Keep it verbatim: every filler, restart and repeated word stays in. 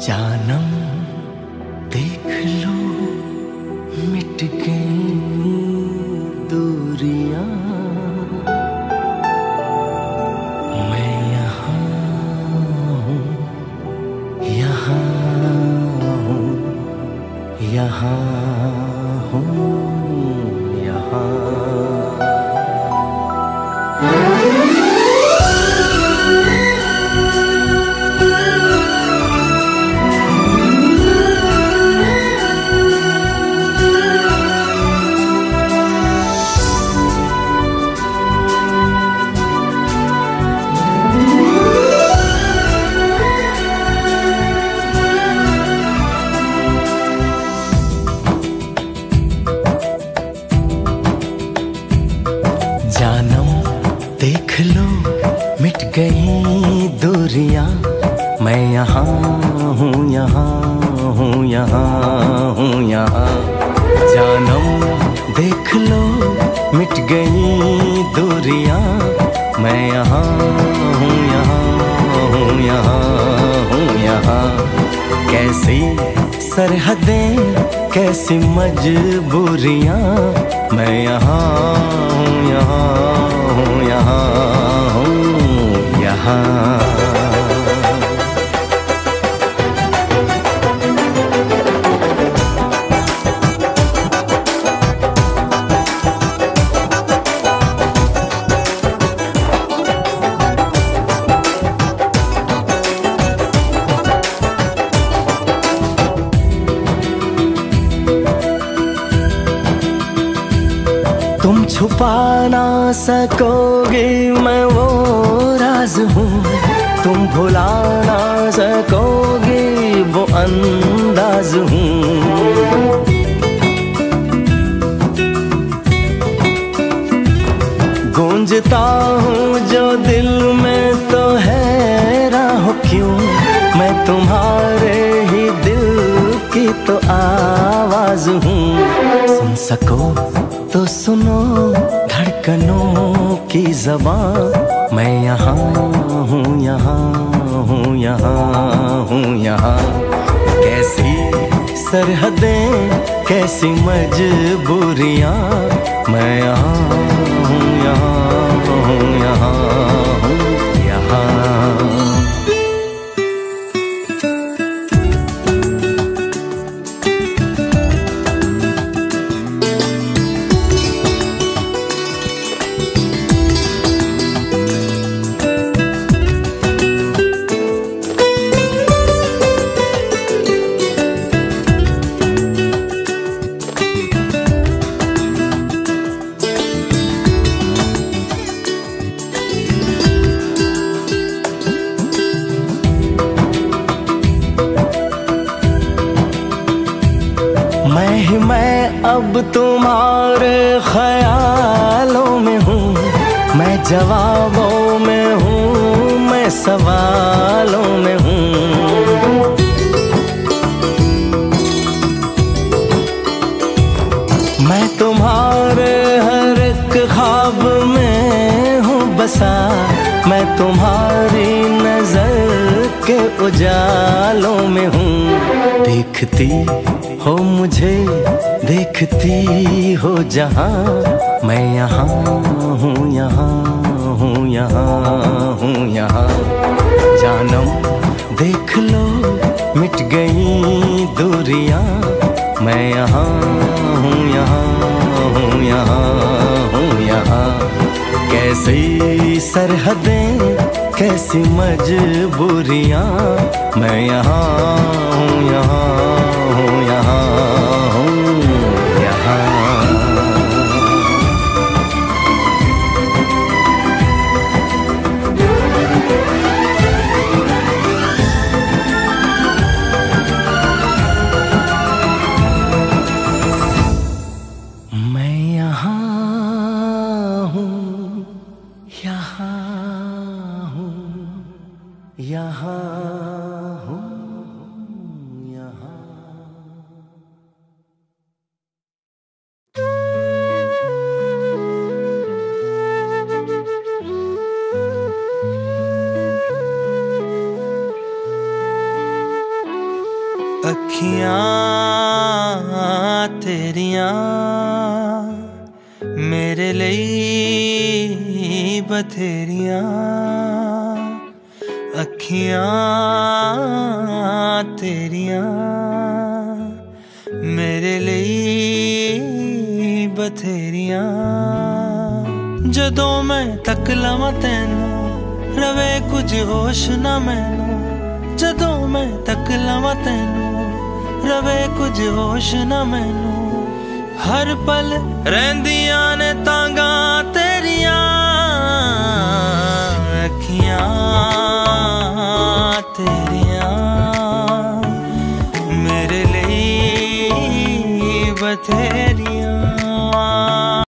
जानम देख लो मिट गई दूरियां, मैं यहाँ हूँ, यहाँ हूँ, यहाँ हूँ, यहाँ। जानम देख लो मिट गई दूरियां, मैं यहाँ हूँ, यहाँ हूँ, यहाँ हूँ, यहाँ। जानम देख लो मिट गई दूरियां, मैं यहाँ हूँ, यहाँ हूँ, यहाँ हूँ, यहाँ। कैसी सरहदें कैसी मजबूरियां, मैं यहाँ हूँ, यहाँ हूँ, यहाँ हूँ, यहाँ। तुम छुपा ना सकोगे मैं वो राज हूँ, तुम भुला ना सकोगे वो अंदाज हूँ। गूंजता हूँ जो दिल में तो हैरान हो क्यों, मैं तुम्हारे ही दिल की तो आवाज हूँ। सुन सको तो सुनो धड़कनों की ज़बान, मैं यहाँ हूँ, यहाँ हूँ, यहाँ हूँ, यहाँ। कैसी सरहदें कैसी मजबूरियाँ, मैं यहाँ हूँ, यहाँ हूँ, यहाँ हूँ, यहाँ। मैं ही मैं अब तुम्हारे ख्यालों में हूँ, मैं जवाबों में हूँ, मैं सवालों में हूँ। मैं तुम्हारे हर एक ख्वाब में हूँ बसा, मैं तुम्हारी नजर के उजालों में हूँ। देखती हो मुझे देखती हो जहाँ, मैं यहाँ हूँ, यहाँ हूँ, यहाँ हूँ, यहाँ। जानम देख लो मिट गई दूरियां, मैं यहाँ हूँ, यहाँ हूँ, यहाँ हूँ, यहाँ। कैसी सरहदें कैसी मजबूरियां, मैं यहाँ हूँ, यहाँ हूँ, यहाँ हूँ, यहाँ। मैं यहाँ हूँ, यहाँ हूँ, यहाँ हूँ, यहाँ। अखियां तेरियां मेरे लिए बथेरियां, अखियां तेरियां मेरे लिए बथेरियां। जदों मैं तक लवां तैनू रवे कुछ होश ना मैनू, जदों मैं तक लवां तैनू रवे कुछ होश ना मैनू। हर पल रहिंदियां ने तांगा